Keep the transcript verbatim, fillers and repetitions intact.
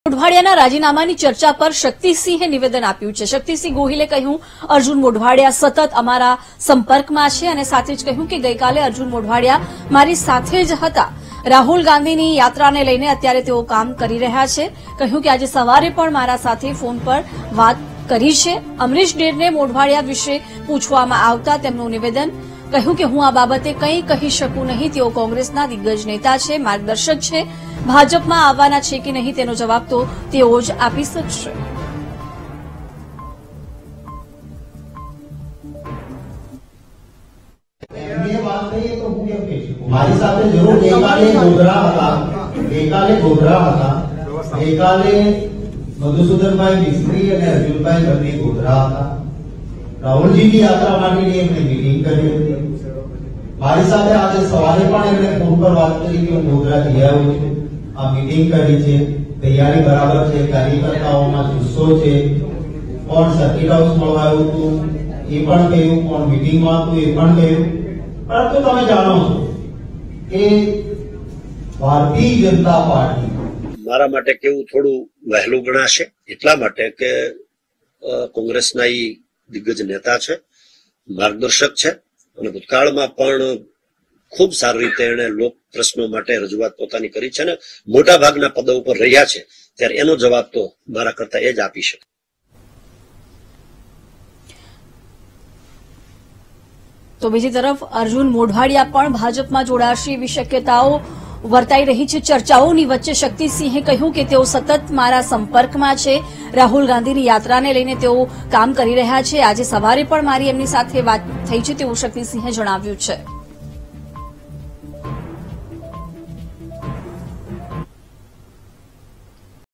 મોઢવાડિયાના રાજીનામાની ચર્ચા પર શક્તિસિંહે નિવેદન આપ્યું છે। શક્તિસિંહ ગોહિલે કહ્યું, અર્જુન મોઢવાડિયા સતત અમારા સંપર્કમાં છે અને સાથે જ કહ્યું કે ગઈકાલે અર્જુન મોઢવાડિયા મારી સાથે જ હતા। રાહુલ ગાંધીની યાત્રાને લઈને અત્યારે તેઓ કામ કરી રહ્યા છે। કહ્યું કે આજે સવારે પણ મારા સાથે ફોન પર વાત કરી છે। અમરીશ ડેરને મોઢવાડિયા વિશે પૂછવામાં આવતા તેમનું નિવેદન કહ્યું કે હું આ બાબતે કંઈ કહી શકું નહીં। તેઓ કોંગ્રેસના દિગ્ગજ નેતા છે, માર્ગદર્શક છે। ભાજપમાં આવવાના છે કે નહીં તેનો જવાબ તો તેઓ જ આપી શકશે। મારી સાથે જરૂર ગઈકાલે ગોધરા હતા ગઈકાલે ગોધરા હતા ગઈકાલે મધુસૂદનભાઈ મિસ્ત્રી અને અર્જુનભાઈ બંને ગોધરા હતા। રાહુલજીની યાત્રા માટેની એમણે મીટિંગ કરી હતી। મારી સાથે આજે સવારે પણ એમણે ફોન પર વાત કરી કે હું ગોધરા જઈ આવ્યો છું, આ મીટિંગ કરી છે, તૈયારી બરાબર છે, કાર્યકર્તાઓમાં જુસ્સો છે, કોણ સર્કિટ હાઉસ મળવાયું હતું એ પણ કહ્યું, કોણ મીટિંગમાં હતું એ પણ કહ્યું। પરંતુ તમે જાણો છો કે ભારતીય જનતા પાર્ટી મારા માટે કેવું થોડું વહેલું ગણાશે, એટલા માટે કે કોંગ્રેસના એ દિગ્ગજ નેતા છે, માર્ગદર્શક છે અને ભૂતકાળમાં પણ ખૂબ સારી રીતે એને લોક પ્રશ્નો માટે રજૂઆત પોતાની કરી છે અને મોટા ભાગના પદો ઉપર રહ્યા છે, ત્યારે એનો જવાબ તો મારા કરતા એ જ આપી શકે। તો બીજી તરફ અર્જુન મોઢવાડિયા પણ ભાજપમાં જોડાશે એવી શક્યતાઓ વર્તાઈ રહી છે। ચર્ચાઓની વચ્ચે શક્તિસિંહે કહ્યું કે તેઓ સતત મારા સંપર્કમાં છે। રાહુલ ગાંધીની યાત્રાને લઈને તેઓ કામ કરી રહ્યા છે। આજે સવારે પણ મારી એમની સાથે વાત થઈ છે તેવું શક્તિસિંહે જણાવ્યું છે।